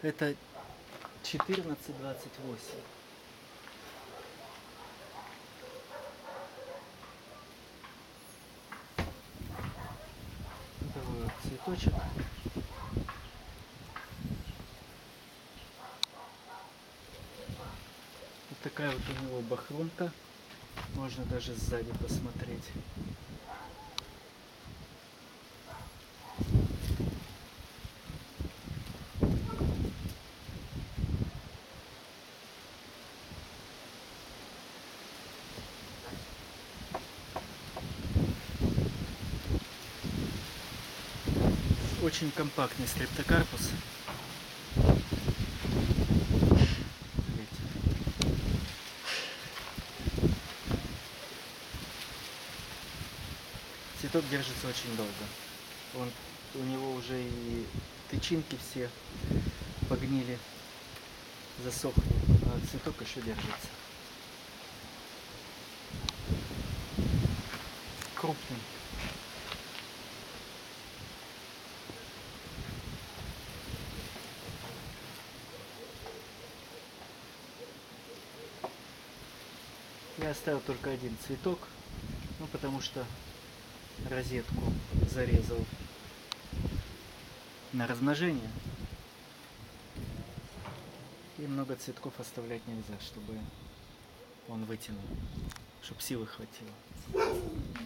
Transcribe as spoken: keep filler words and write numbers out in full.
Это четырнадцать двадцать восемь. Такой вот цветочек. Вот такая вот у него бахромка. Можно даже сзади посмотреть. Очень компактный стрептокарпус. Цветок держится очень долго. Он, у него уже и тычинки все погнили, засохли, а цветок еще держится. Крупный. Я оставил только один цветок, ну потому что розетку зарезал на размножение. И много цветков оставлять нельзя, чтобы он вытянул, чтобы силы хватило.